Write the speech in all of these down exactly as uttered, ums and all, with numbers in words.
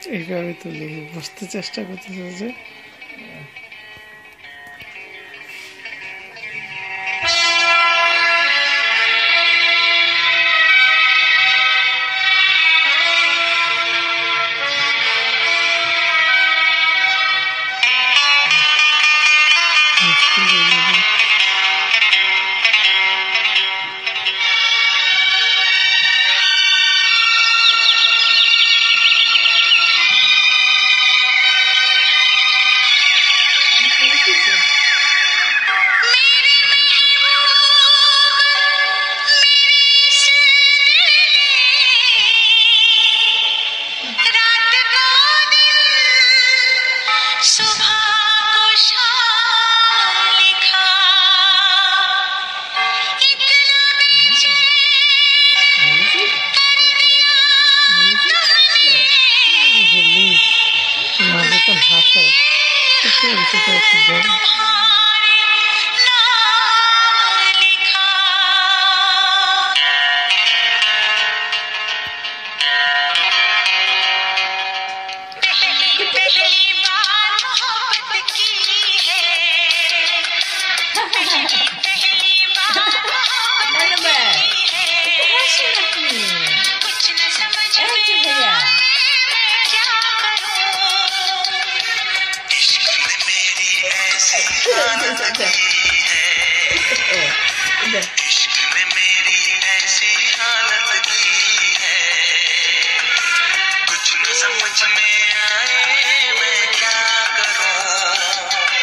এইভাবে তুলে বসতে চেষ্টা করতেছে যে इश्क ने मेरी ऐसी हालत की है, कुछ न समझ में आए मैं क्या करूं।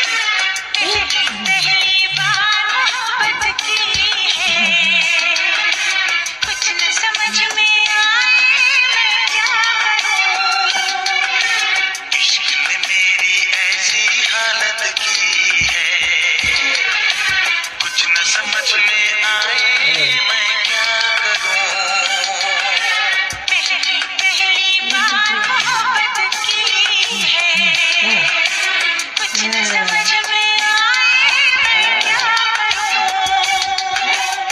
पहली बार मोहब्बत की है, कुछ न समझ में आए मैं क्या करूं। इश्क ने मेरी ऐसी हालत की है, कुछ न समझ में आए मैं क्या करूं। पहली पहली बार मोहब्बत की है, कुछ न समझ में आए मैं क्या करूं।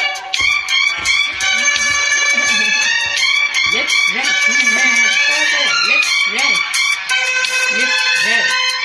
Left, right, left, right, left, right.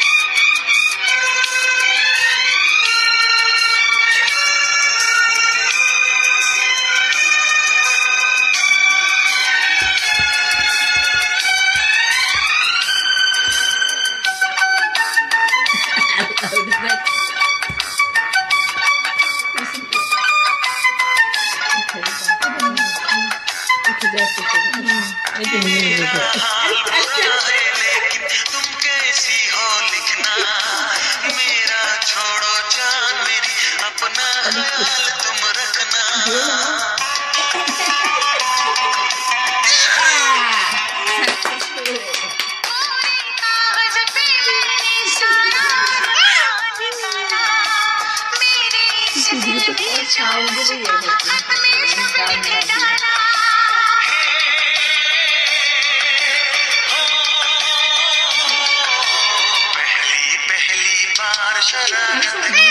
लेकिन तुम कैसी हो लिखना, मेरा छोड़ो जान मेरी, अपना ख्याल तुम रखना। पहली पहली बार शरारत